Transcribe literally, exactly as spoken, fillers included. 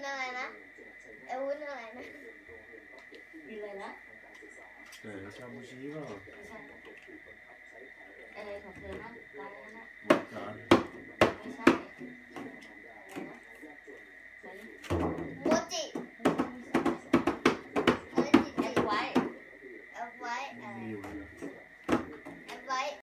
อะไรนะไอ้วุ้นอะไรนะกินอะไรนะเออชาบูชิเปล่าไม่ใช่อะไรของเธอนะร้านนั้นนะหมดจาน